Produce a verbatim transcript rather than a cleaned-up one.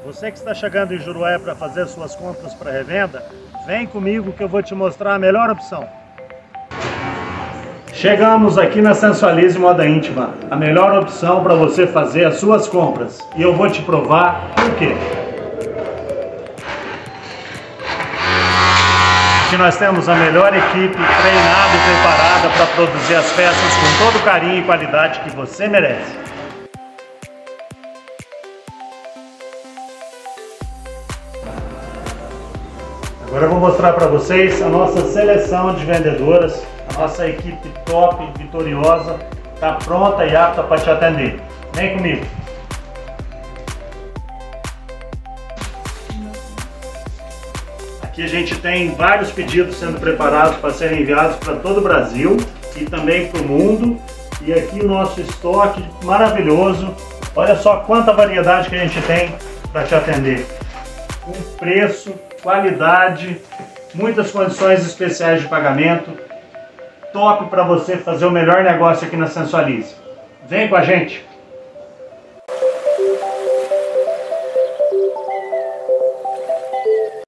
Você que está chegando em Jurué para fazer suas compras para revenda, vem comigo que eu vou te mostrar a melhor opção. Chegamos aqui na Sensualize Moda Íntima, a melhor opção para você fazer as suas compras. E eu vou te provar por quê. Aqui nós temos a melhor equipe treinada e preparada para produzir as peças com todo o carinho e qualidade que você merece. Agora eu vou mostrar para vocês a nossa seleção de vendedoras, a nossa equipe top, vitoriosa, está pronta e apta para te atender. Vem comigo! Aqui a gente tem vários pedidos sendo preparados para serem enviados para todo o Brasil e também para o mundo. E aqui o nosso estoque maravilhoso. Olha só quanta variedade que a gente tem para te atender. Com preço, qualidade, muitas condições especiais de pagamento. Top para você fazer o melhor negócio aqui na Sensualize. Vem com a gente!